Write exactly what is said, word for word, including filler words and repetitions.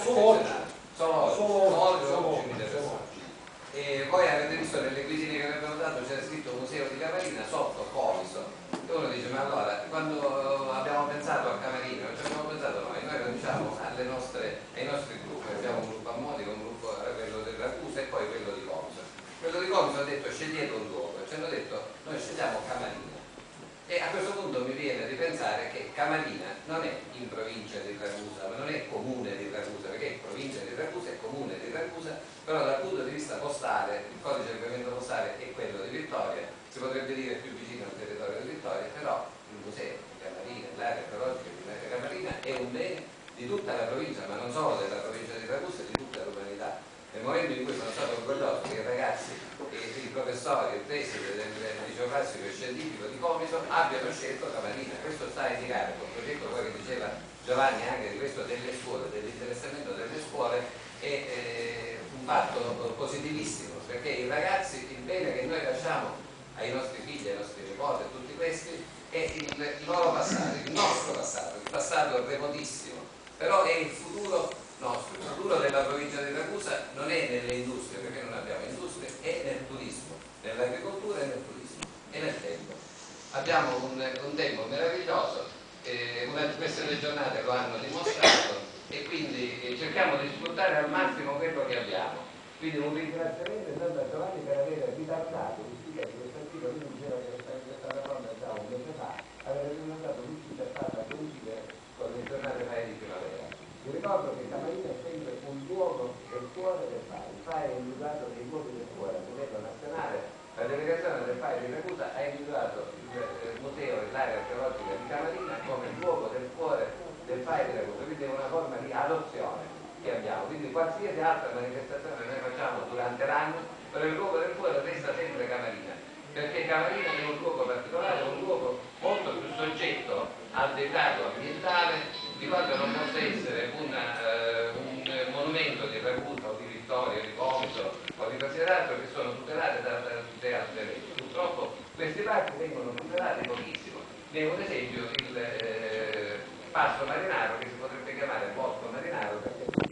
eccezionale. Sono Solo oggi e voi avete visto nelle cuisine che vi abbiamo dato c'era scritto Museo di Camarina sotto Comiso, e uno dice ma allora quando abbiamo pensato a Camarina non ci abbiamo pensato noi, noi lo diciamo alle nostre, ai nostri gruppi, abbiamo un gruppo a Modica, un gruppo quello del Ragusa e poi quello di Comiso. Quello di Comiso ha detto scegliete un luogo e ci hanno detto noi scegliamo Camarina. E a questo punto mi viene di pensare che Camarina non è in provincia di Ragusa, ma non è comune di Ragusa, perché è provincia di Ragusa e comune di Ragusa, però dal punto di vista postale, il codice di riferimento postale è quello di Vittoria, si potrebbe dire più vicino al territorio di Vittoria, però il museo di Camarina, l'area archeologica di Camarina è un bene di tutta la provincia, ma non solo della provincia di Ragusa, di tutta l'umanità. Nel momento in cui sono stato orgoglioso che i ragazzi e i professori, il preside del liceo classico e scientifico di Comiso abbiano scelto Camarina, questo sta a indicare col progetto poi che diceva Giovanni anche di questo delle scuole, dell'interessamento delle scuole, è eh, un fatto positivissimo, perché i ragazzi, il bene che noi lasciamo ai nostri figli, ai nostri nipoti, a tutti questi, è il, il loro passato, il nostro passato, il passato remotissimo, però è il futuro nostro, il futuro della provincia di Ragusa non è nelle industrie, perché non abbiamo industrie, è nel turismo, nell'agricoltura e nel turismo e nel tempo. Abbiamo un, un tempo meraviglioso, eh, una, queste giornate lo hanno dimostrato e quindi eh, cerchiamo di sfruttare al massimo quello che abbiamo. Quindi un ringraziamento intanto a Giovanni per aver ritardato l'uscita di questo articolo, lui diceva che questa riforma già un mese fa, avere ritardato l'uscita è stata coincidere con le giornate fai di primavera. Vi ricordo che Camarina è sempre un luogo del cuore del F A I, il F A I è individuato dei luoghi del cuore a livello nazionale, la delegazione del F A I di Ragusa ha individuato il, il museo e l'area archeologica di Camarina come il luogo del cuore del F A I di Ragusa, quindi è una forma di adozione che abbiamo, quindi qualsiasi altra manifestazione noi facciamo durante l'anno, però il luogo del cuore resta sempre Camarina, perché Camarina è un luogo particolare, un luogo molto più soggetto al dettato ambientale di quanto non possa essere una, uh, un monumento di Ragusa o di Vittoria, di Comiso o di considerato che sono tutelate da, da tutte altre leggi. Purtroppo questi parchi vengono tutelati pochissimo. Ne è un esempio il eh, Passo Marinaro, che si potrebbe chiamare Bosco Marinaro, perché